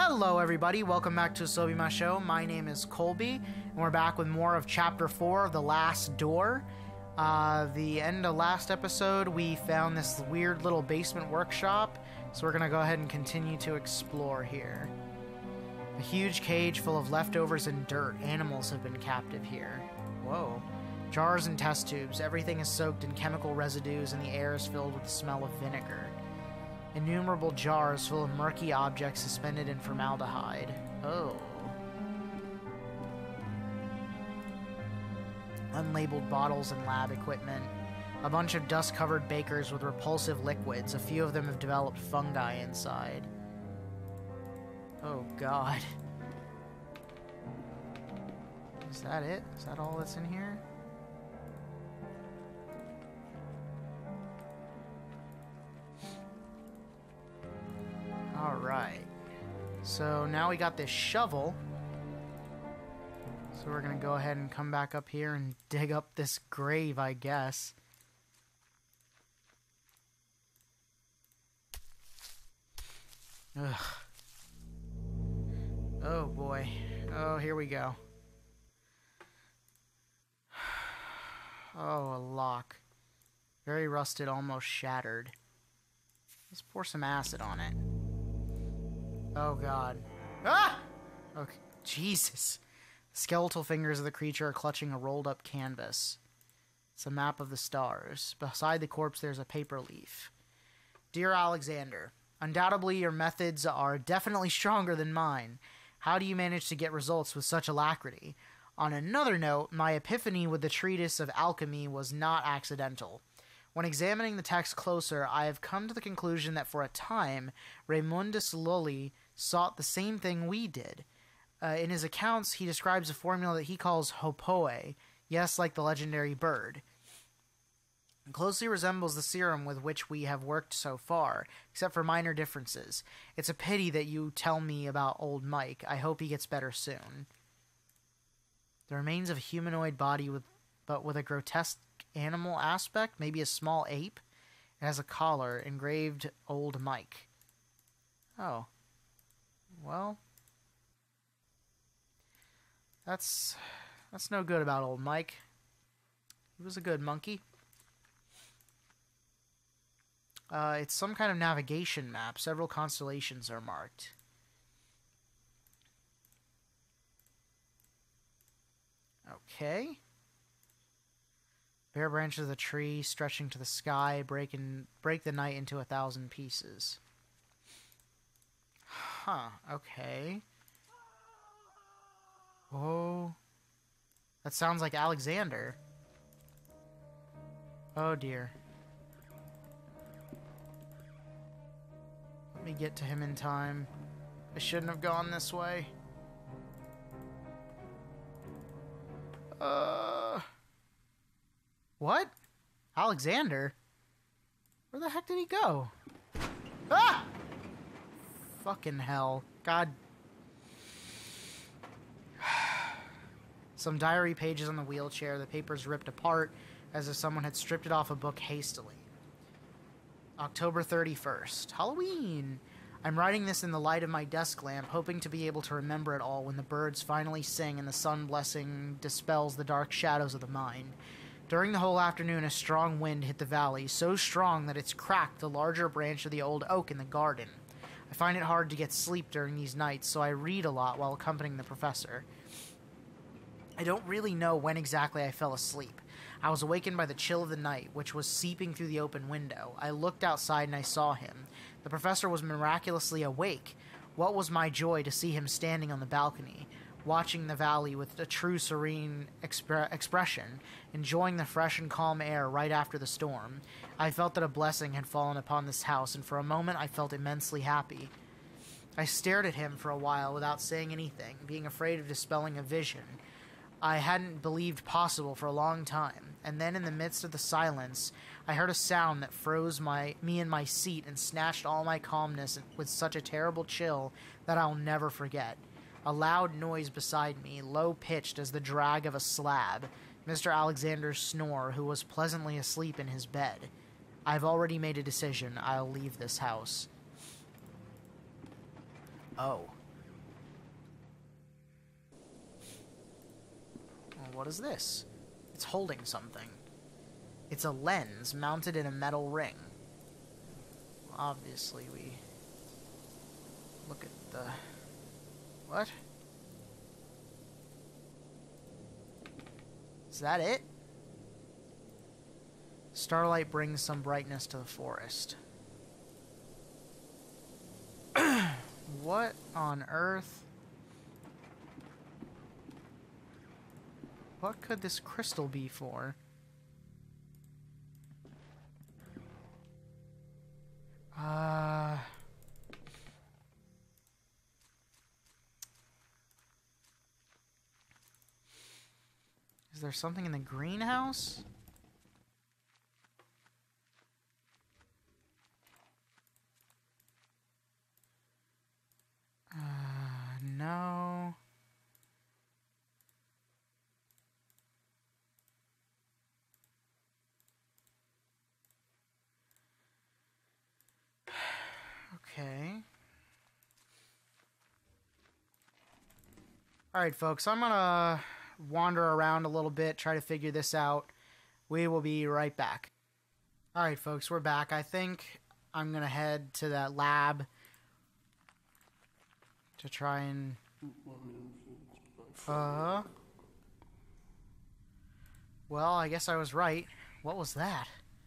Hello everybody, welcome back to Asobimashow. My name is Colby, and we're back with more of Chapter 4 of The Last Door. The end of last episode, we found this weird little basement workshop, so we're gonna go ahead and continue to explore here. A huge cage full of leftovers and dirt. Animals have been captive here. Whoa. Jars and test tubes. Everything is soaked in chemical residues, and the air is filled with the smell of vinegar. Innumerable jars full of murky objects suspended in formaldehyde. Oh. Unlabeled bottles and lab equipment. A bunch of dust-covered bakers with repulsive liquids. A few of them have developed fungi inside. Oh, God. Is that it? Is that all that's in here? Alright. So now we got this shovel. So we're gonna go ahead and come back up here and dig up this grave, I guess. Ugh. Oh boy. Oh, here we go. Oh, a lock. Very rusted, almost shattered. Let's pour some acid on it. Oh god. Ah! Okay. Jesus. The skeletal fingers of the creature are clutching a rolled up canvas. It's a map of the stars. Beside the corpse there's a paper leaf. Dear Alexander, undoubtedly your methods are definitely stronger than mine. How do you manage to get results with such alacrity? On another note, my epiphany with the treatise of alchemy was not accidental. When examining the text closer, I have come to the conclusion that for a time, Raymundus Lully sought the same thing we did. In his accounts, he describes a formula that he calls hopoe, yes, like the legendary bird. It closely resembles the serum with which we have worked so far, except for minor differences. It's a pity that you tell me about old Mike. I hope he gets better soon. The remains of a humanoid body but with a grotesque animal aspect, maybe a small ape. It has a collar, engraved Old Mike. Oh. Well. That's no good about Old Mike. He was a good monkey. It's some kind of navigation map. Several constellations are marked. Okay. Bare branches of the tree stretching to the sky break the night into 1,000 pieces. Huh, okay. Oh. That sounds like Alexander. Oh dear. Let me get to him in time. I shouldn't have gone this way. What? Alexander? Where the heck did he go? Ah! Fucking hell. God. Some diary pages on the wheelchair, the papers ripped apart as if someone had stripped it off a book hastily. October 31st. Halloween! I'm writing this in the light of my desk lamp, hoping to be able to remember it all when the birds finally sing and the sun blessing dispels the dark shadows of the mine. During the whole afternoon, a strong wind hit the valley, so strong that it's cracked the larger branch of the old oak in the garden. I find it hard to get sleep during these nights, so I read a lot while accompanying the professor. I don't really know when exactly I fell asleep. I was awakened by the chill of the night, which was seeping through the open window. I looked outside and I saw him. The professor was miraculously awake. What was my joy to see him standing on the balcony, watching the valley with a true serene expression, enjoying the fresh and calm air right after the storm. I felt that a blessing had fallen upon this house, and for a moment I felt immensely happy. I stared at him for a while without saying anything, being afraid of dispelling a vision I hadn't believed possible for a long time, and then in the midst of the silence, I heard a sound that froze me in my seat and snatched all my calmness with such a terrible chill that I'll never forget. A loud noise beside me, low-pitched as the drag of a slab, Mr. Alexander's snore, who was pleasantly asleep in his bed. I've already made a decision. I'll leave this house. Oh. What is this? It's holding something. It's a lens mounted in a metal ring. Obviously, we look at the... What? Is that it? Starlight brings some brightness to the forest. What on earth? What could this crystal be for? Is there something in the greenhouse? No. Okay. Alright, folks, I'm gonna wander around a little bit, try to figure this out. We will be right back. Alright, folks, we're back. I think I'm gonna head to that lab to try and... Well, I guess I was right. What was that?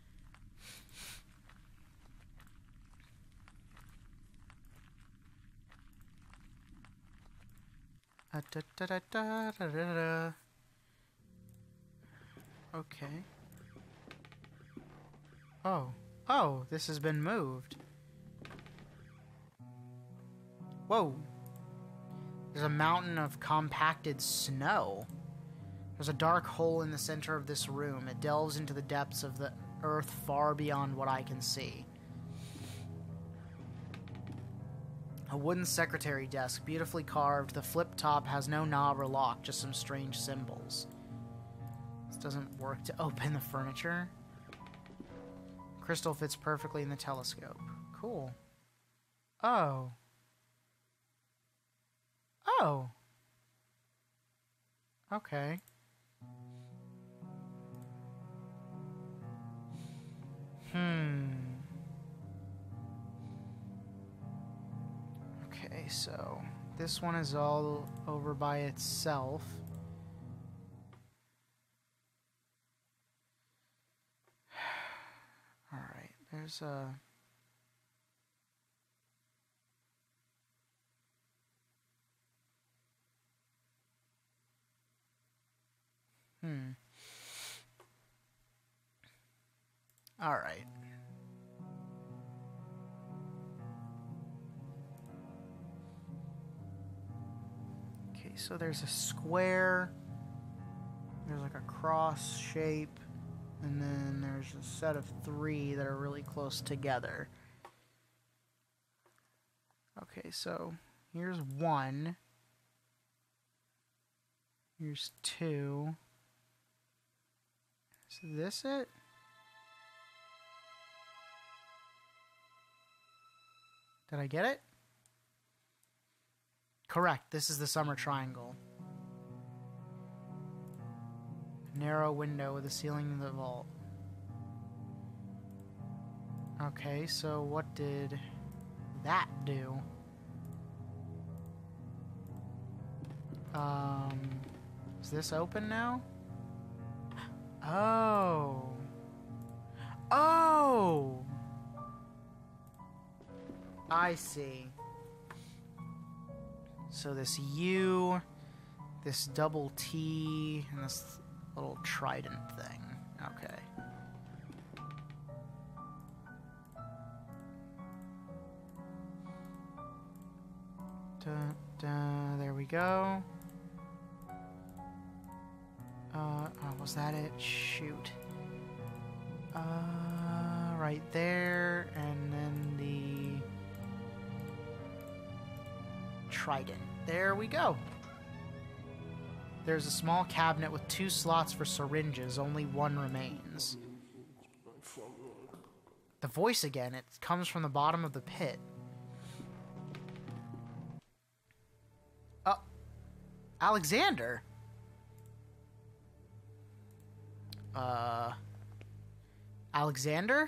Okay. Oh, this has been moved. Whoa. There's a mountain of compacted snow. There's a dark hole in the center of this room. It delves into the depths of the earth far beyond what I can see. A wooden secretary desk, beautifully carved. The flip top has no knob or lock, just some strange symbols. This doesn't work to open the furniture. Crystal fits perfectly in the telescope. Cool. Oh. Oh. Okay. Okay, so this one is all over by itself. Alright, there's a... Alright. Okay, so there's a square. There's like a cross shape. And then there's a set of 3 that are really close together. Okay, so here's 1. Here's 2. Is this it? Did I get it? Correct. This is the summer triangle. A narrow window with a ceiling in the vault. Okay, so what did that do? Is this open now? Oh. Oh! I see. So this U, this double T, and this little trident thing. Okay. There we go. Oh, was that it? Shoot. Right there, and then the trident. There we go. There's a small cabinet with 2 slots for syringes. Only 1 remains. The voice again. It comes from the bottom of the pit. Oh. Alexander. Alexander?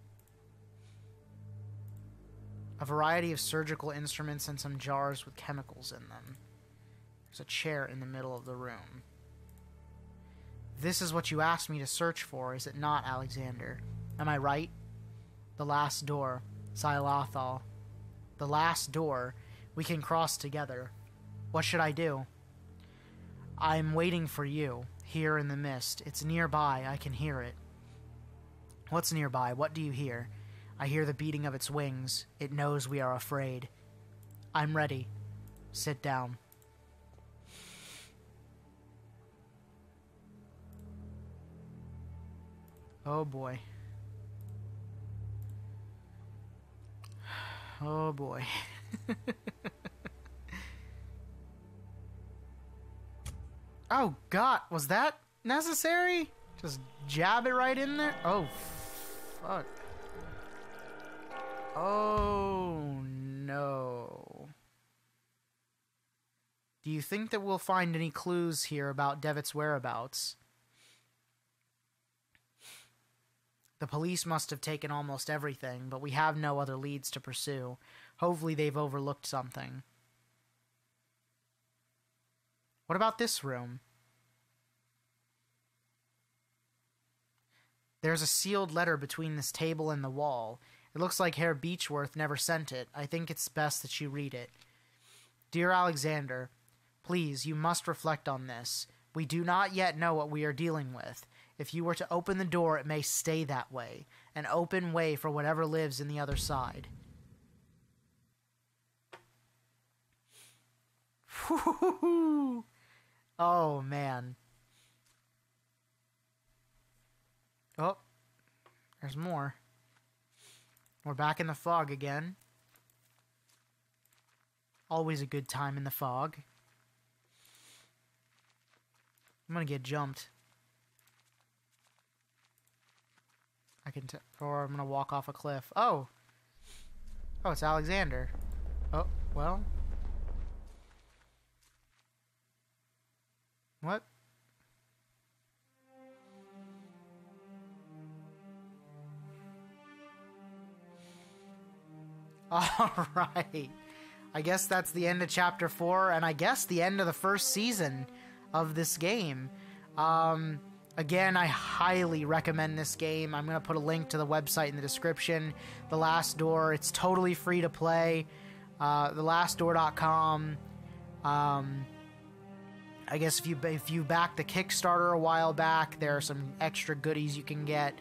A variety of surgical instruments and some jars with chemicals in them. There's a chair in the middle of the room. This is what you asked me to search for, is it not, Alexander? Am I right? The last door. Xylothal. The last door. We can cross together. What should I do? I'm waiting for you, here in the mist. It's nearby. I can hear it. What's nearby? What do you hear? I hear the beating of its wings. It knows we are afraid. I'm ready. Sit down. Oh boy. Oh boy. Oh god, was that necessary? Just jab it right in there? Oh, fuck. Oh no. Do you think that we'll find any clues here about DeVitt's whereabouts? The police must have taken almost everything, but we have no other leads to pursue. Hopefully they've overlooked something. What about this room? There's a sealed letter between this table and the wall. It looks like Herr Beechworth never sent it. I think it's best that you read it. Dear Alexander, please, you must reflect on this. We do not yet know what we are dealing with. If you were to open the door, it may stay that way. An open way for whatever lives in the other side. Oh, man. Oh, there's more. We're back in the fog again. Always a good time in the fog. I'm gonna get jumped. Or I'm gonna walk off a cliff. Oh! Oh, it's Alexander. Oh, well. What? Alright. I guess that's the end of Chapter 4, and I guess the end of the first season of this game. Again, I highly recommend this game. I'm going to put a link to the website in the description. The Last Door, it's totally free to play. thelastdoor.com. I guess if you backed the Kickstarter a while back, there are some extra goodies you can get.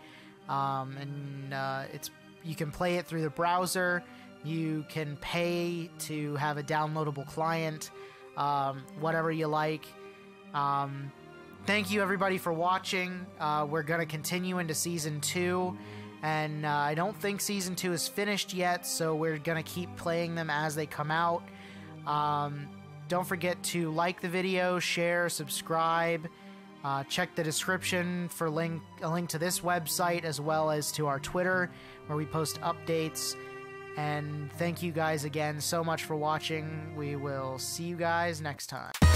You can play it through the browser. You can pay to have a downloadable client. Whatever you like. Thank you everybody for watching. We're going to continue into Season 2, and I don't think Season 2 is finished yet, so we're going to keep playing them as they come out. Don't forget to like the video, share, subscribe, check the description for a link to this website as well as to our Twitter where we post updates. And thank you guys again so much for watching. We will see you guys next time.